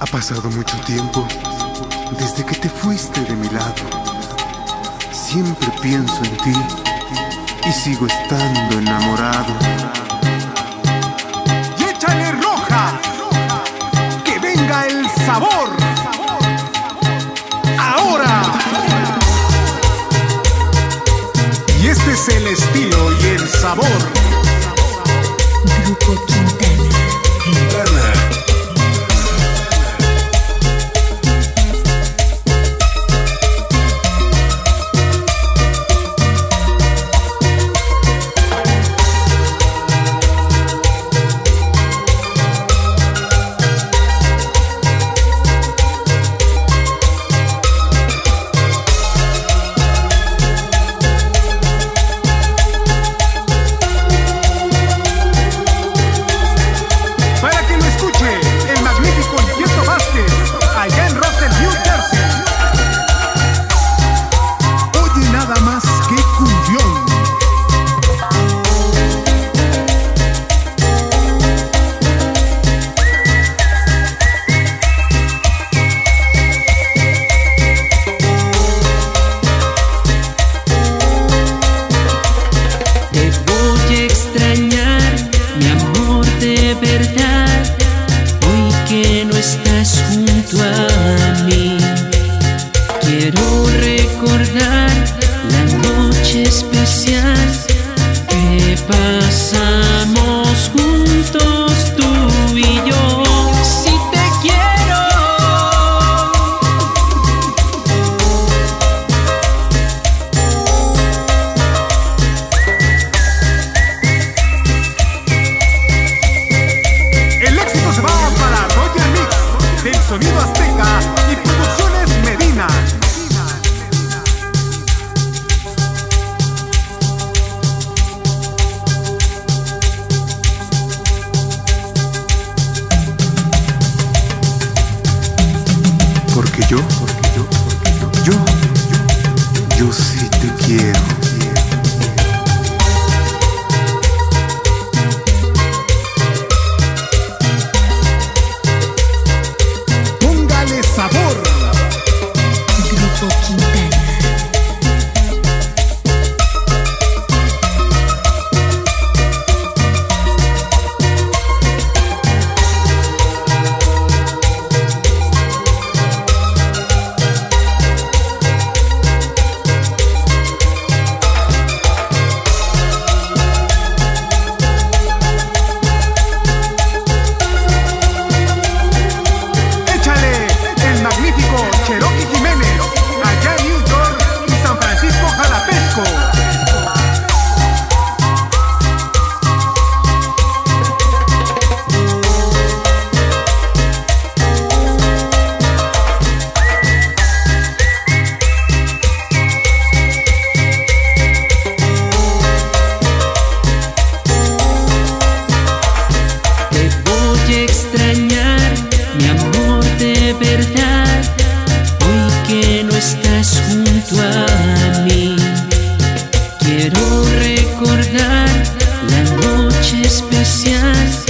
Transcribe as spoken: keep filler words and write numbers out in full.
Ha pasado mucho tiempo desde que te fuiste de mi lado. Siempre pienso en ti y sigo estando enamorado. Y échale roja, que venga el sabor. Ahora. Y este es el estilo y el sabor. Grupo Quintana. Quintana. Quiero recordar la noche especial que pasamos juntos tú y yo. Si te quiero, el éxito se va para Roger Mix del Sonido Azteca y Producciones Medina. Porque yo, porque yo, porque yo, yo, yo sí te quiero. Póngale sabor. Grupo Quintana. Cherokee Jiménez, allá en New York y San Francisco Jalapesco. te voy a extrañar, mi amor de verdad. Que no estás junto a mí, quiero recordar la noche especial